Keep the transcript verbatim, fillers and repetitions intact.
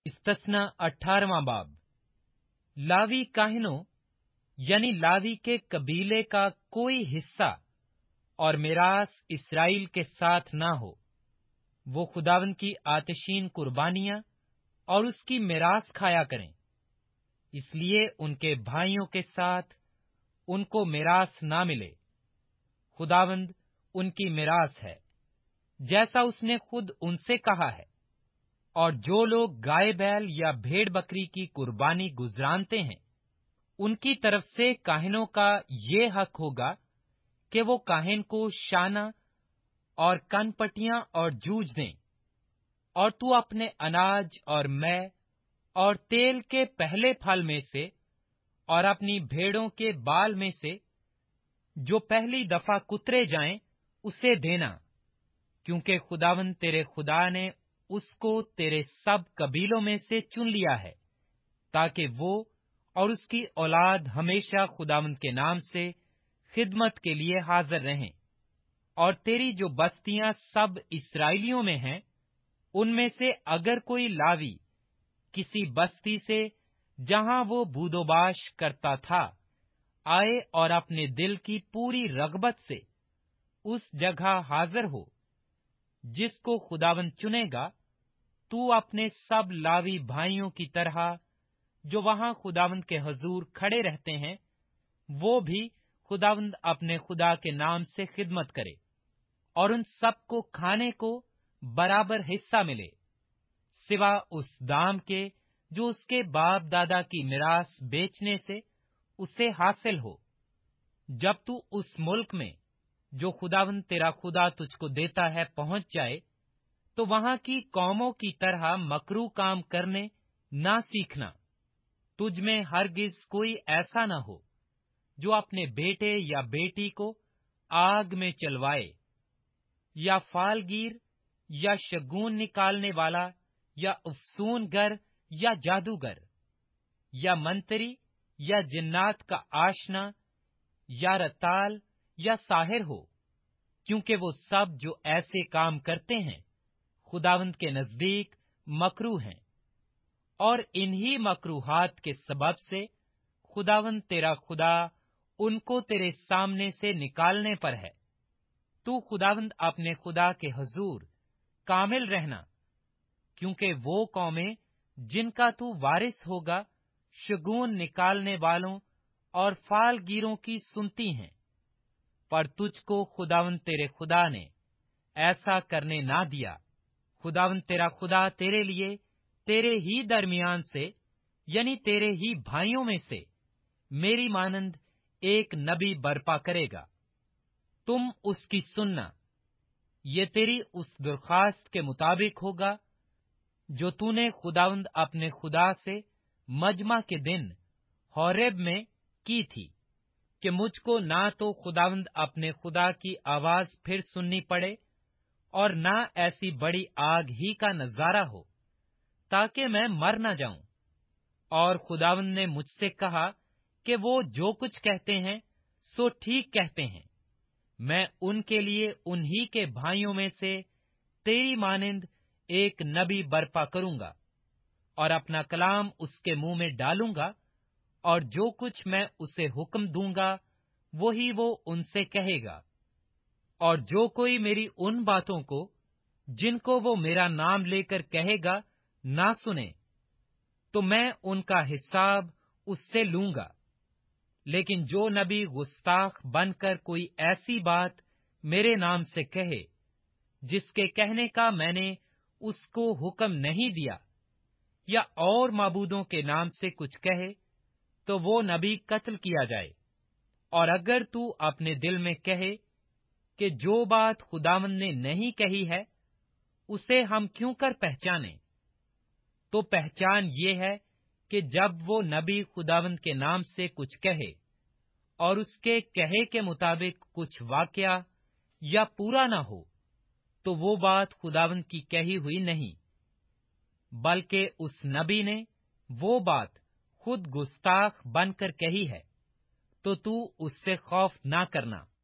इस्तस्ना अठारहवां बाब। लावी काहिनों यानी लावी के कबीले का कोई हिस्सा और मिरास इसराइल के साथ ना हो। वो खुदावंद की आतिशीन कुर्बानियां और उसकी मिरास खाया करें। इसलिए उनके भाइयों के साथ उनको मिरास ना मिले। खुदावंद उनकी मिरास है, जैसा उसने खुद उनसे कहा है। और जो लोग गाय बैल या भेड़ बकरी की कुर्बानी गुजरानते हैं, उनकी तरफ से काहिनों का ये हक होगा कि वो काहिन को शाना और कनपटियां और जूझ दें। और तू अपने अनाज और मै और तेल के पहले फल में से और अपनी भेड़ों के बाल में से जो पहली दफा कुतरे जाएं, उसे देना, क्योंकि खुदावंद तेरे खुदा ने उसको तेरे सब कबीलों में से चुन लिया है, ताकि वो और उसकी औलाद हमेशा खुदावंद के नाम से खिदमत के लिए हाजिर रहें। और तेरी जो बस्तियां सब इसराइलियों में हैं, उनमें से अगर कोई लावी किसी बस्ती से जहां वो बूदोबाश करता था आए और अपने दिल की पूरी रगबत से उस जगह हाजिर हो जिसको खुदावंद चुनेगा, तू अपने सब लावी भाइयों की तरह जो वहां खुदावंद के हजूर खड़े रहते हैं, वो भी खुदावंद अपने खुदा के नाम से खिदमत करे। और उन सब को खाने को बराबर हिस्सा मिले, सिवा उस दाम के जो उसके बाप दादा की मिरास बेचने से उसे हासिल हो। जब तू उस मुल्क में जो खुदावंद तेरा खुदा तुझको देता है पहुंच जाए, तो वहां की कौमों की तरह मकरू काम करने ना सीखना। तुझ में हरगिज कोई ऐसा न हो जो अपने बेटे या बेटी को आग में चलवाए, या फालगीर या शगुन निकालने वाला या अफसूनगर या जादूगर या मंत्री या जिन्नात का आशना या रताल या साहिर हो, क्योंकि वो सब जो ऐसे काम करते हैं खुदावंद के नजदीक मकरू हैं। और इन्हीं मकरूहात के सबब से खुदावंद तेरा खुदा उनको तेरे सामने से निकालने पर है। तू खुदावंद अपने खुदा के हजूर कामिल रहना, क्योंकि वो कौमें जिनका तू वारिस होगा शगुन निकालने वालों और फालगीरों की सुनती हैं। पर तुझको खुदावंद तेरे खुदा ने ऐसा करने ना दिया। खुदावंद तेरा खुदा तेरे लिए तेरे ही दरमियान से यानी तेरे ही भाइयों में से मेरी मानंद एक नबी बर्पा करेगा। तुम उसकी सुनना। ये तेरी उस दरख्वास्त के मुताबिक होगा जो तूने खुदावंद अपने खुदा से मजमा के दिन होरेब में की थी, कि मुझको ना तो खुदावंद अपने खुदा की आवाज फिर सुननी पड़े और ना ऐसी बड़ी आग ही का नजारा हो, ताकि मैं मर न जाऊं। और खुदावंद ने मुझसे कहा कि वो जो कुछ कहते हैं सो ठीक कहते हैं। मैं उनके लिए उन्हीं के भाइयों में से तेरी मानिंद एक नबी बर्पा करूंगा और अपना कलाम उसके मुंह में डालूंगा, और जो कुछ मैं उसे हुक्म दूंगा वही वो उनसे कहेगा। और जो कोई मेरी उन बातों को जिनको वो मेरा नाम लेकर कहेगा ना सुने, तो मैं उनका हिसाब उससे लूंगा। लेकिन जो नबी गुस्ताख बनकर कोई ऐसी बात मेरे नाम से कहे जिसके कहने का मैंने उसको हुक्म नहीं दिया, या और माबूदों के नाम से कुछ कहे, तो वो नबी कत्ल किया जाए। और अगर तू अपने दिल में कहे कि जो बात खुदावंद ने नहीं कही है उसे हम क्यों कर पहचाने, तो पहचान ये है कि जब वो नबी खुदावंद के नाम से कुछ कहे और उसके कहे के मुताबिक कुछ वाकया या पूरा ना हो, तो वो बात खुदावंद की कही हुई नहीं, बल्कि उस नबी ने वो बात खुद गुस्ताख बनकर कही है। तो तू उससे खौफ ना करना।